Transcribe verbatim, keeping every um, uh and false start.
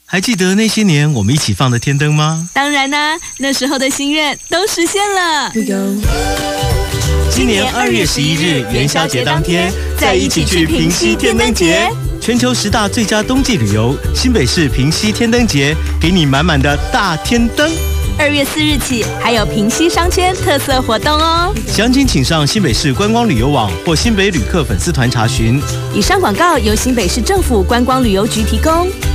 还记得那些年我们一起放的天灯吗？ 当然啦、啊，那时候的心愿都实现了。 今年二月十一日元宵节当天，再一起去平溪天灯节。全球十大最佳冬季旅游，新北市平溪天灯节，给你满满的大天灯。 二月四日起，还有平溪商圈特色活动哦。 详情请上新北市观光旅游网或新北旅客粉丝团查询。 以上广告由新北市政府观光旅游局提供。